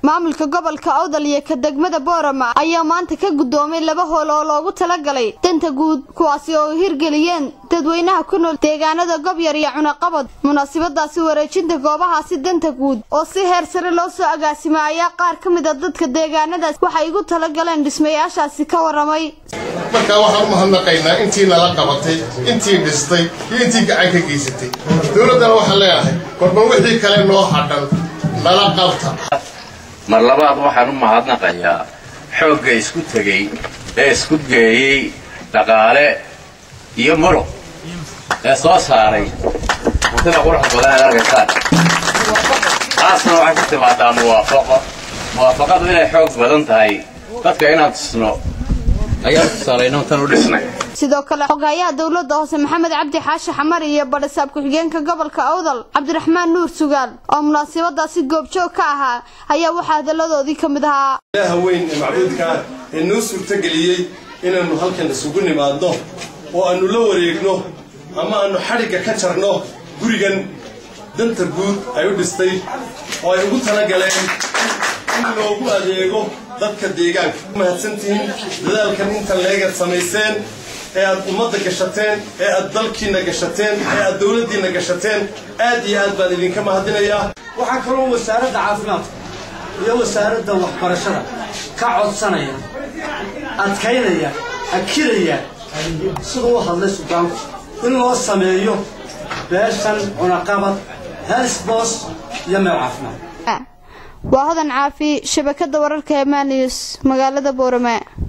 maamulka gobolka Awdal iyo ka degmada Boorama ayaa maanta ka gudoomay laba hool oo loogu talagalay danta guud kuwaasi oo hirgeliyeen dadweynaha ku nool deegaanada Gobyar iyo Cunaqabad munaasabadaasi wareejinta goobahaasi danta guud oo si heer sare loo soo agaasimay qaar ka mid ah dadka deegaanadaas waxay ugu talagaleen dhismayaashaasi ka waramay marka waxaan u mahadnaqaynaa intii nala qabatay intii dhistay iyo intii gacan ka geysatay dawladana waxa leeyahay korba wixii kale noo hadhan nala qabta mar labaad waxaan u mahadnaqayaa xoogga isku tagay ee isku geeyay dhaqaale iyo muruq ee soo saaray wadada quruxda badan ee arkaysaan asna waxay ku timaadaa muwaafaqadu inay xoog badan tahay dadka inaan tusno ayaa tusaalaynoo tan u dhisnay sidoo kale xogayaha dawladda hoose Maxamed Cabdi Xaashi Xamar iyo badhasaab ku-xigeenka gobolka Awdal Cabdiraxmaan Nuur Sugaal oo munaasabadaasi goobjoog ka ahaa ayaa waxa hadaladoodii kamid ahaa haween macbuudka ee noo suurtageliyay inaanu halkan isugu nimaadno oo aanu la wareegno ama aanu xariga ka jarno gurigan danta guud ay u dhistay oo ay ugu talagaleen in loogu adeego dadka deegaanka mahadsantihiin dadaalkan inta leegar samayseen ee aad ummadda gashateen ee aad dalkiina gashateen ee aad dawladdiina gashateen aad iyo aad baan idinka mahadinayaa waxaan kaloo wasaaradda caafimaadka iyo wasaaradda waxbarashada ka codsanaya adkaynaya akiraya sidoo hadlay suuqaanku in loo sameeyo beeshan Cunaqabad health boss iyo meel caafimaad waa hodan caafi shabakada wararka ee Maanius magaalada Boorama.